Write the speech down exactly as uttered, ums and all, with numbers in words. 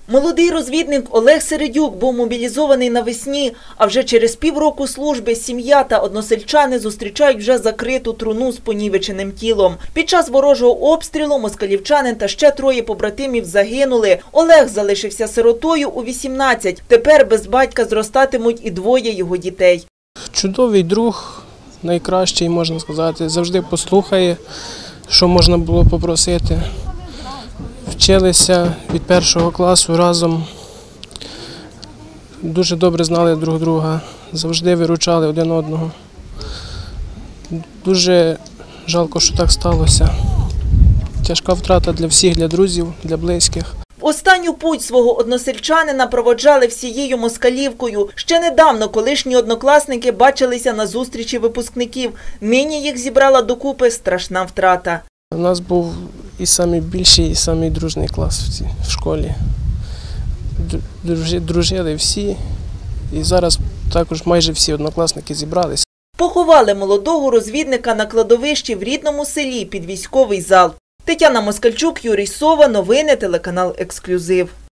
Молодий розвідник Олег Середюк був мобілізований навесні, а вже через півроку служби сім'я та односельчани зустрічають вже закриту труну з понівеченим тілом. Під час ворожого обстрілу москалівчанин та ще троє побратимів загинули. Олег залишився сиротою у вісімнадцять. Тепер без батька зростатимуть і двоє його дітей. Чудовий друг, найкращий, можна сказати, завжди послухає, що можна було попросити. Вчилися від першого класу разом, дуже добре знали друг друга, завжди виручали один одного. Дуже жалко, що так сталося. Тяжка втрата для всіх, для друзів, для близьких. В останню путь свого односельчанина проводжали всією Москалівкою. Ще недавно колишні однокласники бачилися на зустрічі випускників. Нині їх зібрала докупи страшна втрата. У нас був і найбільший, і самий дружний клас в школі. Дружили всі, і зараз також майже всі однокласники зібралися. Поховали молодого розвідника на кладовищі в рідному селі під військовий зал. Тетяна Москальчук, Юрій Сова. Новини, телеканал «Ексклюзив».